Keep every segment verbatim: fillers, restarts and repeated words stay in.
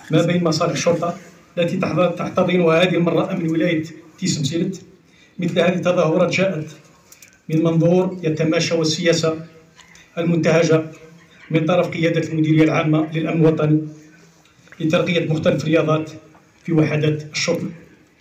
ما بين مصالح الشرطة التي تحتضنها هذه المرة أمن ولاية تيس مسيلت. مثل هذه التظاهرات جاءت من منظور يتماشى والسياسة المنتهجة من طرف قيادة المديرية العامة للأمن الوطني لترقية مختلف الرياضات في وحدات الشرطة.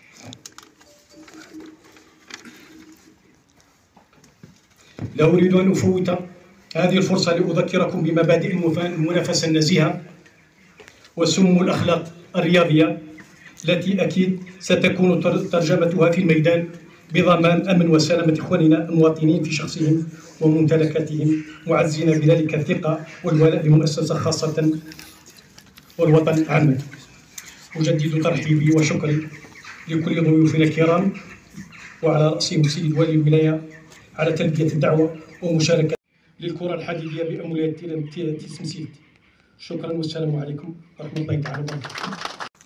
لا أريد أن أفوت هذه الفرصة لأذكركم بمبادئ المنافسة النزيهة وسمو الأخلاق الرياضية التي أكيد ستكون ترجمتها في الميدان بضمان أمن وسلامة إخواننا المواطنين في شخصهم وممتلكاتهم، معزين بذلك الثقة والولاء للمؤسسة خاصة والوطن عامة. أجدد ترحيبي وشكري لكل ضيوفنا الكرام وعلى رأسهم سيد والي الولاية على تلبية الدعوة ومشاركة للكرة الحديدية بأموية تيس مسيلت. شكرا والسلام عليكم ورحمة الله تعالى وبركاته.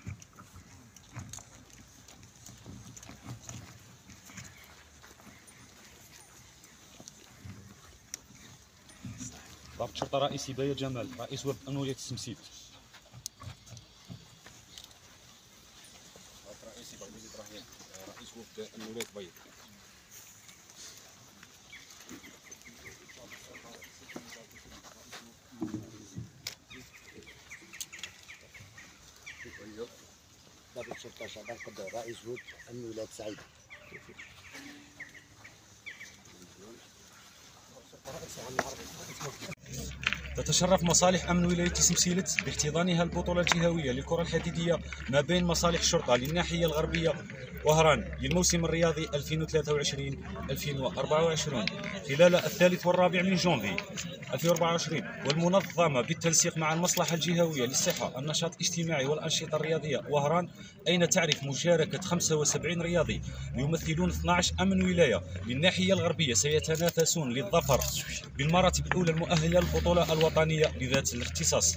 ضابط شرطة رئيسي باية جمال، رئيس وفد أموية تيس مسيلت. ضابط رئيسي بغداد إبراهيم، رئيس وفد أموية باية. ضابط شرطة شعبان قدر، رئيس وفد أمن ولاية سعيد. تتشرف مصالح أمن ولاية تيس مسيلت باحتضانها البطولة الجهوية للكرة الحديدية ما بين مصالح الشرطة للناحية الغربية وهران للموسم الرياضي ألفين وثلاثة وعشرين ألفين وأربعة وعشرين خلال الثالث والرابع من جونفي ألفين وأربعة وعشرين، والمنظمة بالتنسيق مع المصلحة الجهوية للصحة النشاط الاجتماعي والأنشطة الرياضية وهران، أين تعرف مشاركة خمسة وسبعين رياضي يمثلون اثني عشر أمن ولاية للناحية الغربية سيتنافسون للظفر بالمراتب الأولى المؤهلة للبطولة الوطنية لذات الاختصاص.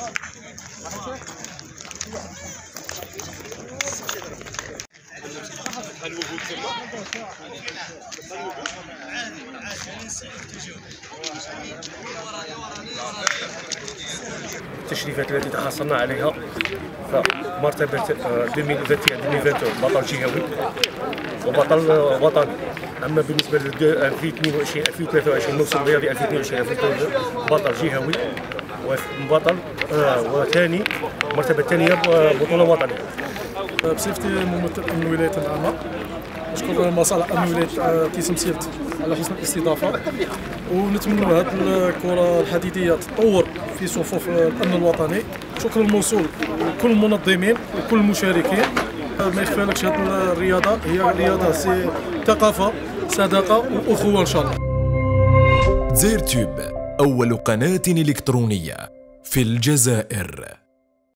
التشريفات التي تحصلنا عليها فمرتبة ألفين وواحد وعشرين بطل جهوي وبطل وطني. أما بالنسبة ل ألفين واثنين وعشرين ألفين وثلاثة وعشرين موسم رياضي ألفين واثنين وعشرين ألفين وثلاثة وعشرين بطل جهوي وبطل وثاني المرتبة الثانية بطولة وطنية. بصفتي ممثل أمن ولاية العامة، نشكر مصالح أمن ولاية تيس مسيلت على حسن الاستضافة، ونتمنى هذه الكرة الحديدية تتطور في صفوف الأمن الوطني. شكر الموصول لكل المنظمين وكل المشاركين. ما يخفالكش هذه الرياضة هي رياضة سي ثقافة، صداقة وأخوة إن شاء الله. زيرتوب أول قناة إلكترونية في الجزائر.